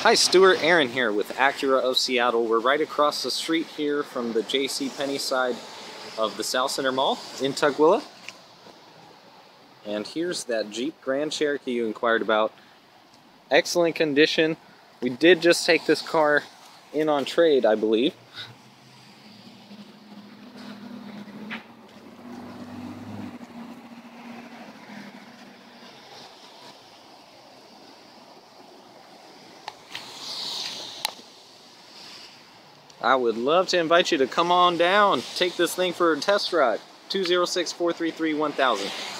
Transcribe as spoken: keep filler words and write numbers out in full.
Hi, Stuart, Aaron here with Acura of Seattle. We're right across the street here from the J C Penney side of the South Center Mall in Tukwila. And here's that Jeep Grand Cherokee you inquired about. Excellent condition. We did just take this car in on trade, I believe. I would love to invite you to come on down, take this thing for a test ride. two zero six, four three three, one thousand.